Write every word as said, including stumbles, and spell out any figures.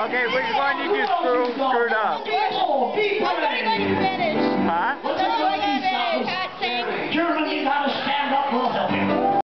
Okay, which one did you screw, screwed up?